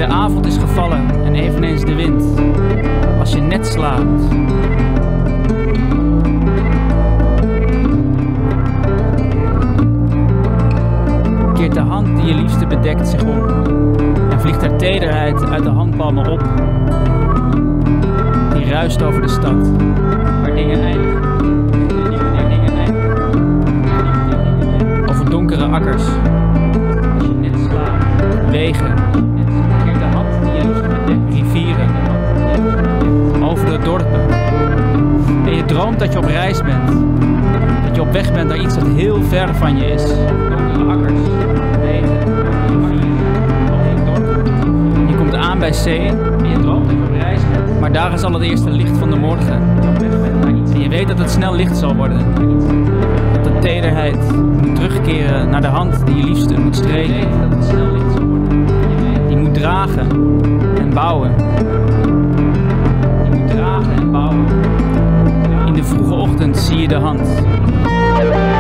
De avond is gevallen en eveneens de wind, als je net slaapt. Keert de hand die je liefste bedekt zich om en vliegt haar tederheid uit de handpalmen op. Die ruist over de stad, waar dingen eindigen. Over donkere akkers, als je net slaapt. Wegen, keert de hand die je liefste bedekt. Rivieren, over de dorpen. En je droomt dat je op reis bent. Dat je op weg bent naar iets dat heel ver van je is. Donkere akkers, wegen, rivieren, over de dorpen. Je komt aan bij zee en je droomt dat je op reis bent. Maar daar is al het eerste licht van de morgen. En je weet dat het snel licht zal worden. Dat de tederheid moet terugkeren naar de hand die je liefste moet strelen. Dat het snel licht zal worden. Die moet dragen en bouwen. Die moet dragen en bouwen. In de vroege ochtend zie je de hand.